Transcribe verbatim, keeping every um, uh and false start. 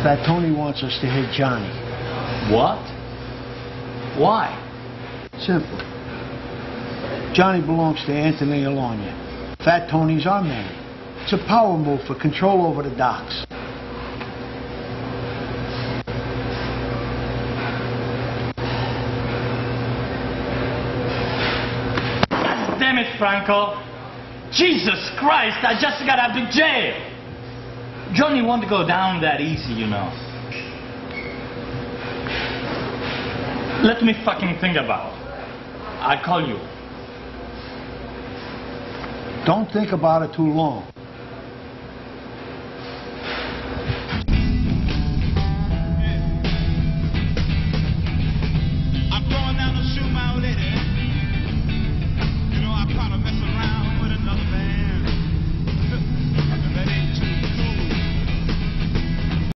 Fat Tony wants us to hit Johnny. What? Why? Simple. Johnny belongs to Anthony Alagna. Fat Tony's our man. It's a power move for control over the docks. God damn it, Franco. Jesus Christ, I just got out of jail. Johnny won't go down that easy, you know. Let me fucking think about it. I'll call you. Don't think about it too long.